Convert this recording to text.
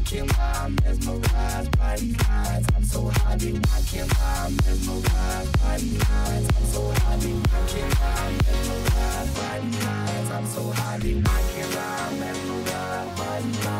can't lie, I'm mesmerized by these eyes. I'm so high, I can't lie, I'm mesmerized by these eyes. I'm so high, I can't lie, I'm mesmerized by these eyes. I'm so high, I can't lie, I'm mesmerized by these eyes.